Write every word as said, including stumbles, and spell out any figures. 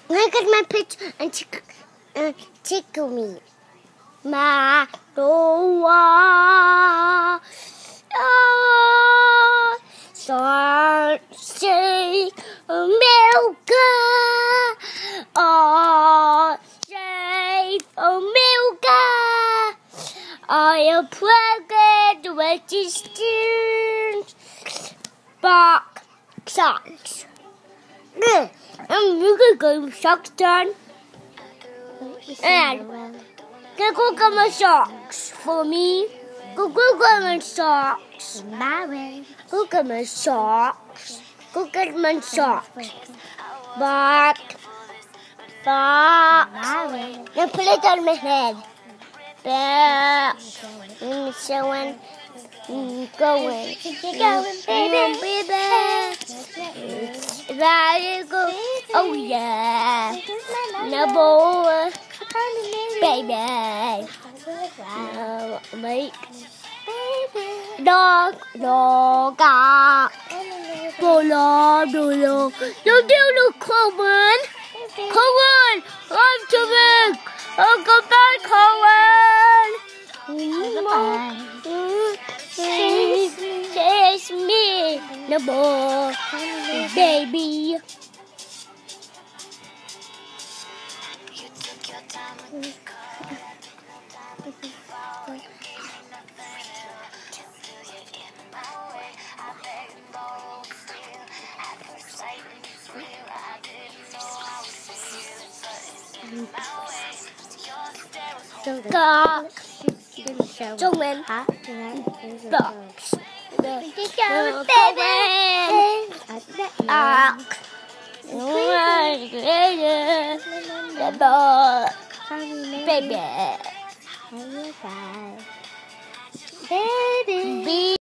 Look at my picture and tickle, uh, tickle me. My door. Oh, so say Milka. Oh, say Milka. I am pregnant with distance. Bark socks. Good. I'm going to go socks done. And go go get my socks for me. Go go get my socks. Go get my socks. Go get my socks. Bark. Bark. Now put it on my head. Bark. I'm showing. Going. Going, baby. Ready to go. Oh, yeah. No boy. Baby. No, make. Dog. Dog. Bolo. Bolo. No, no, no, come on. Come on. I'm too big. I'll go back, Cohen. Chase me, no more, baby. Có Trung Nguyên hả? Box. Baby. Baby.